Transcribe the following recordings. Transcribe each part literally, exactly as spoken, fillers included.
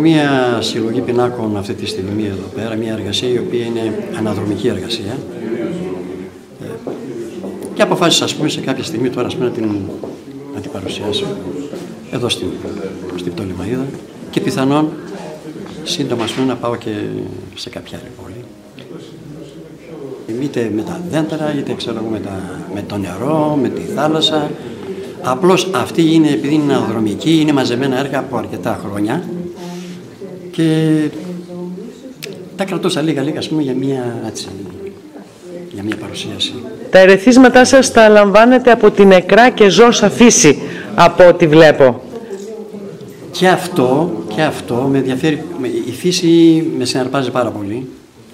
Μία συλλογή πινάκων αυτή τη στιγμή εδώ πέρα, μια εργασία η οποία είναι αναδρομική εργασία. Και αποφάσισα, ας πούμε, σε κάποια στιγμή τώρα, ας πούμε, να την, να την παρουσιάσω εδώ στην, στην Πτολεμαΐδα και πιθανόν σύντομα, ας πούμε, να πάω και σε κάποια άλλη πόλη. Είτε με τα δέντρα, είτε ξέρω, με, τα, με το νερό, με τη θάλασσα. Απλώς αυτή είναι, επειδή είναι αναδρομική, είναι μαζεμένα έργα από αρκετά χρόνια και τα κρατούσα λίγα-λίγα, ας πούμε, για μια, έτσι, για μια παρουσίαση. Τα ερεθίσματά σας τα λαμβάνετε από την νεκρά και ζώσα φύση, από ό,τι βλέπω. Και αυτό, και αυτό με ενδιαφέρει. Η φύση με συναρπάζει πάρα πολύ,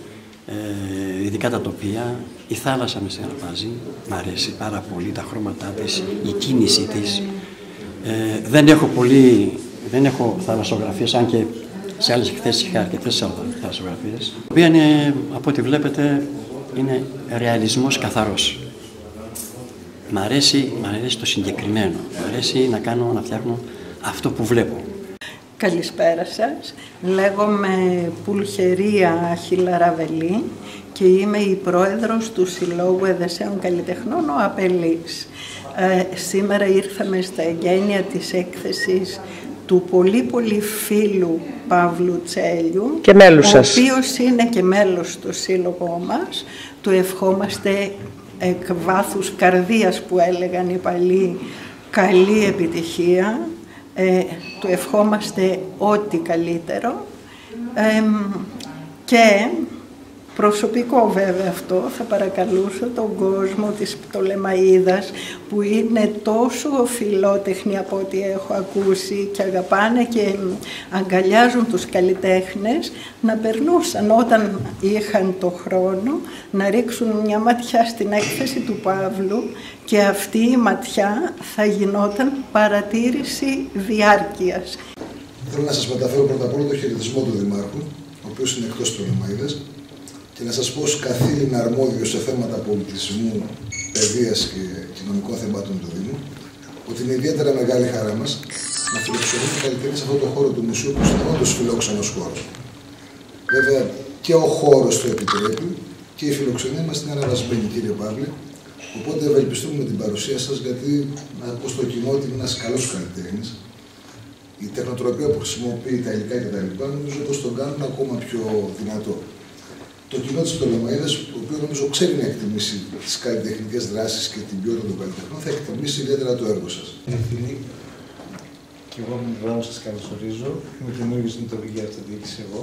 ε, ειδικά τα τοπία. Η θάλασσα με συναρπάζει, μ' αρέσει πάρα πολύ, τα χρώματά της, η κίνηση της. Ε, δεν έχω πολύ, δεν έχω θαλασσογραφίες, αν και σε άλλες εκθέσεις είχα αρκετές θαλασσογραφίες. Η οποία είναι, από ό,τι βλέπετε, είναι ρεαλισμός καθαρός. Μ' αρέσει, μ' αρέσει το συγκεκριμένο, μ' αρέσει να κάνω, να φτιάχνω αυτό που βλέπω. Καλησπέρα σας. Λέγομαι Πουλχερία Χιλαραβελή και είμαι η πρόεδρος του Συλλόγου Εδεσαίων Καλλιτεχνών ο Απελής. Ε, σήμερα ήρθαμε στα εγγένεια της έκθεσης του πολύ πολύ φίλου Παύλου Τσέλιου, και μέλους σας, ο οποίος είναι και μέλος του σύλλογο μας. Του ευχόμαστε εκ βάθους καρδίας, που έλεγαν οι παλιοί, καλή επιτυχία. Ε, του ευχόμαστε ό,τι καλύτερο ε, και προσωπικό βέβαια αυτό, θα παρακαλούσα τον κόσμο της Πτολεμαΐδας, που είναι τόσο φιλότεχνοι από ό,τι έχω ακούσει και αγαπάνε και αγκαλιάζουν τους καλλιτέχνες, να περνούσαν όταν είχαν το χρόνο να ρίξουν μια ματιά στην έκθεση του Παύλου, και αυτή η ματιά θα γινόταν παρατήρηση διάρκειας. Θέλω να σας μεταφέρω πρώτα απ' όλα το χαιρετισμό του Δημάρχου, ο οποίος είναι εκτός Πτολεμαΐδας, και να σας πω ως καθήλυνα αρμόδιο σε θέματα πολιτισμού, παιδείας και κοινωνικών θεμάτων του Δήμου, ότι είναι ιδιαίτερα μεγάλη χαρά μας να φιλοξενούμε καλλιτέχνες σε αυτό το χώρο του μουσείου, που είναι όντως φιλόξενος χώρος. Βέβαια και ο χώρος το επιτρέπει και η φιλοξενία μας είναι αναβασμένη, κύριε Παύλε. Οπότε ευελπιστούμε με την παρουσία σας, γιατί να πω στο κοινό ότι είναι ένας καλός καλλιτέχνης. Η τεχνοτροπία που χρησιμοποιεί, τα υλικά κτλ. Νομίζω πως τον κάνουν ακόμα πιο δυνατό. Το κοινό της Πτολεμαΐδας, το οποίο νομίζω ξέρει να εκτιμήσει τις καλλιτεχνικές δράσεις και την ποιότητα των καλλιτεχνών, θα εκτιμήσει ιδιαίτερα το έργο σας. Φίλοι, και εγώ με βράδυ σας καλωσορίζω. Είμαι καινούργιος στην τοπική αυτοδιοίκηση εγώ.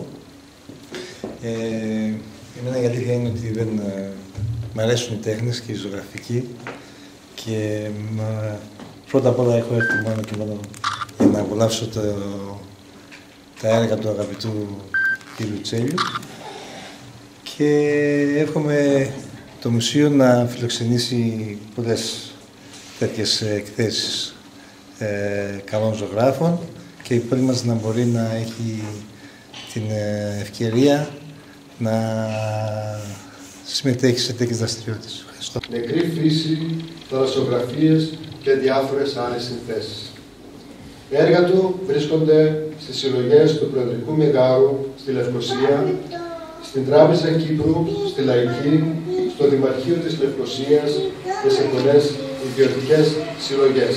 Ε, εμένα η αλήθεια είναι ότι δεν ε, μ' αρέσουν οι τέχνες και η ζωγραφική, και μα, πρώτα απ' όλα έχω έρθει μόνο και μόνο για να απολαύσω το, τα έργα του αγαπητού κ. Τσέλιου, και εύχομαι το μουσείο να φιλοξενήσει πολλές τέτοιες εκθέσεις ε, καλών ζωγράφων, και η πόλη μας να μπορεί να έχει την ευκαιρία να συμμετέχει σε τέτοιες δραστηριότητες. Ευχαριστώ. Νεκρή φύση, θαλασσογραφίες και διάφορες άλλες συνθέσεις. Έργα του βρίσκονται στις συλλογές του Προεδρικού Μεγάρου στη Λευκοσία, στην Τράπεζα Κύπρου, στη Λαϊκή, στο Δημαρχείο της Λευκοσίας και σε πολλές ιδιωτικές συλλογές.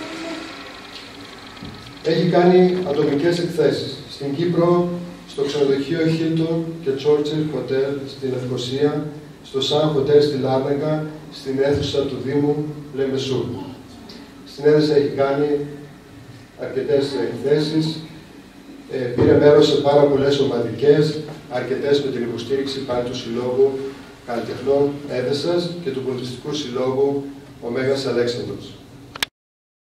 Έχει κάνει ατομικές εκθέσεις στην Κύπρο, στο ξενοδοχείο Hilton και Churchill Hotel στη Λευκοσία, στο Sun Hotel στη Λάρνακα, στην αίθουσα του Δήμου Λεμεσού. Στην αίθουσα έχει κάνει αρκετές εκθέσεις, ε, πήρε μέρος σε πάρα πολλές ομαδικές, αρκετές με την υποστήριξη πάλι του Συλλόγου Καλλιτεχνών Έδεσας και του Πολιτιστικού Συλλόγου ο Μέγας Αλέξανδρος.